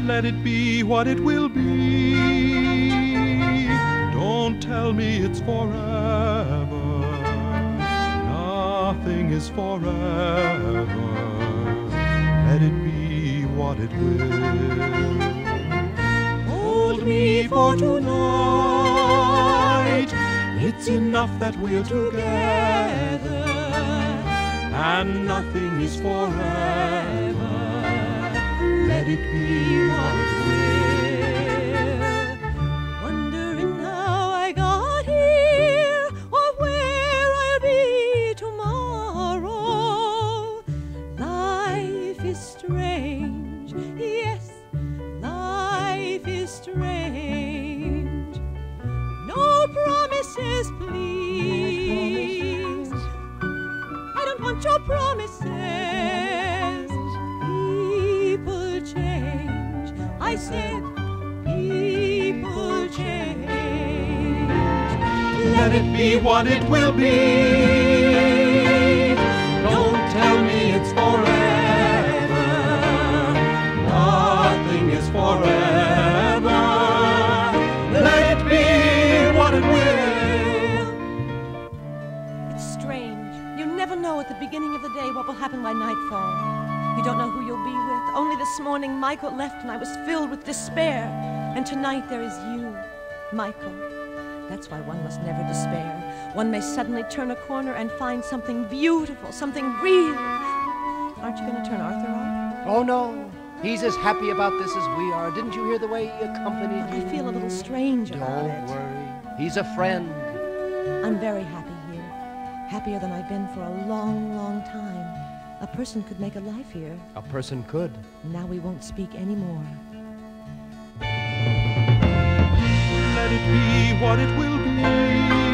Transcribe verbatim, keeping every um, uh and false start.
Let it be what it will be. Don't tell me it's forever. Nothing is forever. Let it be what it will. Hold me for tonight. It's enough that we're together, and nothing is forever. Let it be what it will. Wondering how I got here, or where I'll be tomorrow. Life is strange, yes, life is strange. No promises, please. I don't want your promises. People change. I said, people change. Let it be what it will be. Don't tell me it's forever. Nothing is forever. Let it be what it will. It's strange. You never know at the beginning of the day what will happen by nightfall. You don't know who you'll be with. Only this morning Michael left and I was filled with despair. And tonight there is you, Michael. That's why one must never despair. One may suddenly turn a corner and find something beautiful, something real. Aren't you going to turn Arthur off? Oh, no. He's as happy about this as we are. Didn't you hear the way he accompanied you? I feel a little strange about Don't it. worry. He's a friend. I'm very happy here. Happier than I've been for a long, long time. A person could make a life here. A person could. Now we won't speak anymore. Let it be what it will be.